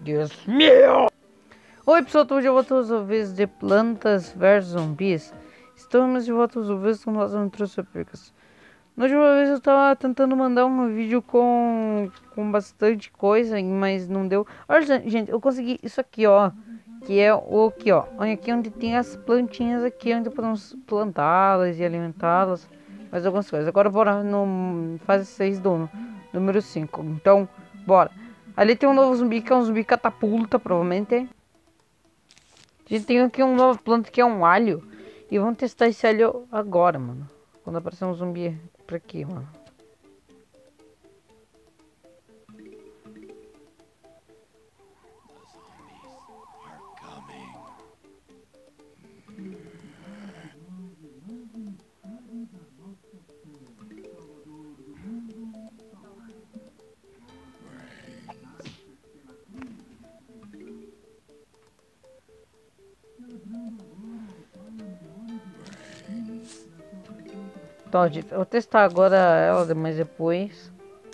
Deus meu! Oi pessoal, estamos de volta aos ouvintes de Plantas vs Zumbis. Estamos de volta aos ouvintes com nossas aventuras épicas. Na última vez eu estava tentando mandar um vídeo com bastante coisa, mas não deu. Olha gente, eu consegui isso aqui ó. Que é o aqui ó. Olha aqui onde tem as plantinhas aqui, onde podemos plantá-las e alimentá-las. Mais algumas coisas. Agora bora no fase 6 do número 5. Então, bora. Ali tem um novo zumbi que é um zumbi catapulta, provavelmente. A gente tem aqui uma nova planta que é um alho. E vamos testar esse alho agora, mano. Quando aparecer um zumbi por aqui, mano. Então, gente, eu vou testar agora ela, mas depois.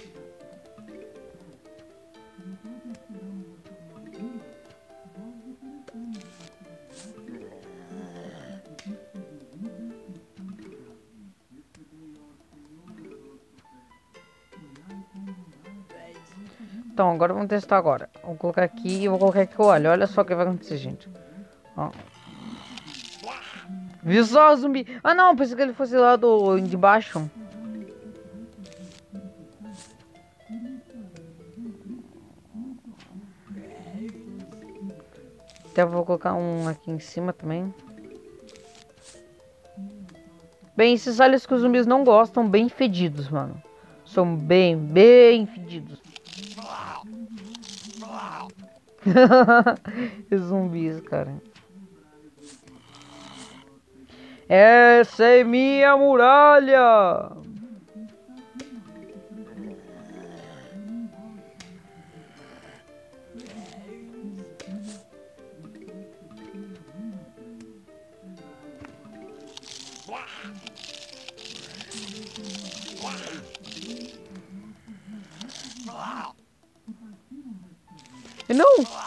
Então, agora vamos testar agora. Vou colocar aqui e vou colocar aqui o alho. Olha só o que vai acontecer, gente. Ó. Viu só o zumbi? Ah, não, pensei que ele fosse lá de baixo. Até vou colocar um aqui em cima também. Bem, esses alhos que os zumbis não gostam, bem fedidos, mano. São bem fedidos. Os zumbis, cara. Essa é minha muralha! Não!